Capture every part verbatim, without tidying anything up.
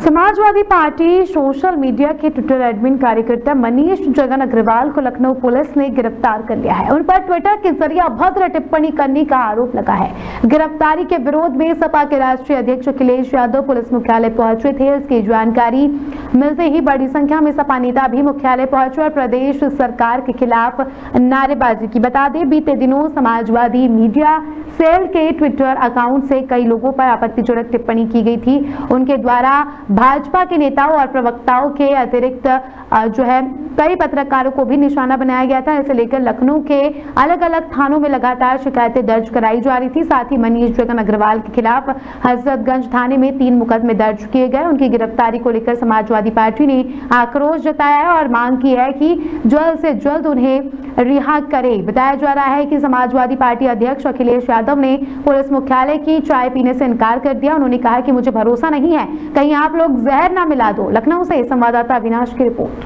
Samajwadi party social media के Twitter admin कार्यकर्ता मनीष जगन अग्रवाल को लखनऊ पुलिस ने गिरफ्तार कर लिया है। उन पर ट्विटर के जरिए अभद्र टिप्पणी करने का आरोप लगा है। गिरफ्तारी के विरोध में सपा के राष्ट्रीय अध्यक्ष अखिलेश यादव पुलिस मुख्यालय पहुंचे थे। इसकी जानकारी मिलते ही बड़ी संख्या में सपा नेता भी मुख्यालय पहुंचे और प्रदेश सरकार के खिलाफ नारेबाजी की। बता दें, बीते दिनों समाजवादी मीडिया सेल के ट्विटर अकाउंट से कई लोगों पर आपत्तिजनक टिप्पणी की गई थी। उनके द्वारा भाजपा के नेताओं और प्रवक्ताओं के अतिरिक्त जो है कई पत्रकारों को भी निशाना बनाया गया था। इसे लेकर लखनऊ के अलग अलग थानों में लगातार शिकायतें दर्ज कराई जा रही थी। साथ ही मनीष जगन अग्रवाल के खिलाफ हजरतगंज थाने में तीन मुकदमे दर्ज किए गए। उनकी गिरफ्तारी को लेकर समाजवादी पार्टी ने आक्रोश जताया है और मांग की है कि जल्द से जल्द उन्हें रिहा करे। बताया जा रहा है कि समाजवादी पार्टी अध्यक्ष अखिलेश यादव ने पुलिस मुख्यालय की चाय पीने से इनकार कर दिया। उन्होंने कहा कि मुझे भरोसा नहीं है, कहीं आप लोग जहर ना मिला दो। लखनऊ से संवाददाता अविनाश की रिपोर्ट।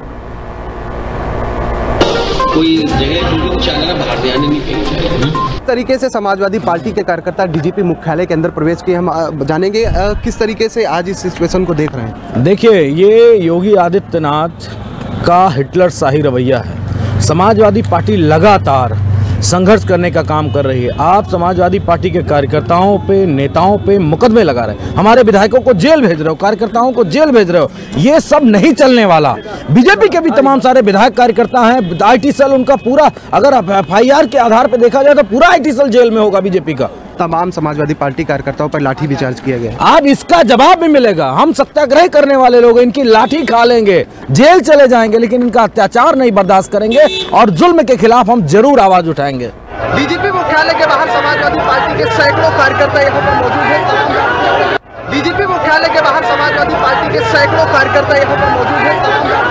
कोई जगह चैनल बाहर से आने नहीं चाहिए। इस तरीके से समाजवादी पार्टी के कार्यकर्ता डीजीपी मुख्यालय के अंदर प्रवेश किए। हम जानेंगे किस तरीके से आज इस सिचुएशन को देख रहे हैं। देखिए, ये योगी आदित्यनाथ का हिटलर शाही रवैया है। समाजवादी पार्टी लगातार संघर्ष करने का काम कर रही है। आप समाजवादी पार्टी के कार्यकर्ताओं पे, नेताओं पे मुकदमे लगा रहे हैं, हमारे विधायकों को जेल भेज रहे हो, कार्यकर्ताओं को जेल भेज रहे हो। ये सब नहीं चलने वाला। बीजेपी के भी तमाम सारे विधायक कार्यकर्ता हैं, आईटी सेल उनका पूरा, अगर एफ आई आर के आधार पर देखा जाए तो पूरा आईटी सेल जेल में होगा बीजेपी का। तमाम समाजवादी पार्टी कार्यकर्ताओं पर लाठी भी चार्ज किया गया। आज इसका जवाब भी मिलेगा। हम सत्याग्रह करने वाले लोग इनकी लाठी खा लेंगे, जेल चले जाएंगे, लेकिन इनका अत्याचार नहीं बर्दाश्त करेंगे और जुल्म के खिलाफ हम जरूर आवाज उठाएंगे। डीजीपी मुख्यालय के बाहर समाजवादी पार्टी के सैकड़ों कार्यकर्ता यहाँ पर मौजूद हैं। डीजीपी मुख्यालय के बाहर समाजवादी पार्टी के सैकड़ों कार्यकर्ता यहाँ पर मौजूद हैं।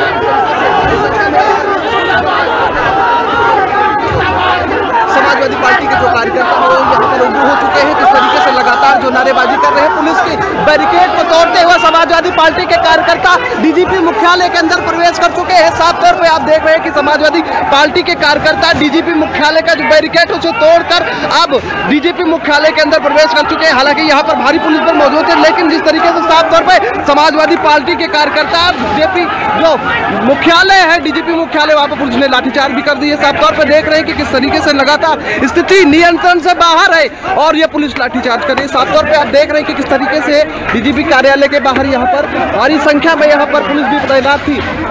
समाजवादी पार्टी के जो कार्यकर्ता हैं यहाँ पर उग्र हो चुके हैं। किस तरीके से लगातार जो नारेबाजी कर रहे हैं, पुलिस की बैरिकेड को तोड़ते हुए समाजवादी पार्टी के कार्यकर्ता डीजीपी मुख्यालय के अंदर प्रवेश कर चुके हैं। साफ तौर पे आप देख रहे हैं कि समाजवादी पार्टी के कार्यकर्ता डीजीपी मुख्यालय का जो बैरिकेड उसे तोड़कर अब डीजीपी मुख्यालय के अंदर प्रवेश कर चुके हैं। हालांकि यहाँ पर भारी पुलिस बल मौजूद है, लेकिन जिस तरीके से साफ तौर पर समाजवादी पार्टी के कार्यकर्ता बीजेपी जो मुख्यालय है, डीजीपी मुख्यालय, वहाँ पर पुलिस ने लाठीचार्ज भी कर दी है। साफ तौर पर देख रहे हैं कि किस तरीके से लगातार स्थिति नियंत्रण से बाहर है और ये पुलिस लाठीचार्ज कर रही है। साफ तौर पे आप देख रहे हैं कि किस तरीके से डीजीपी कार्यालय के बाहर यहाँ पर भारी संख्या में यहाँ पर पुलिस भी तैनात थी।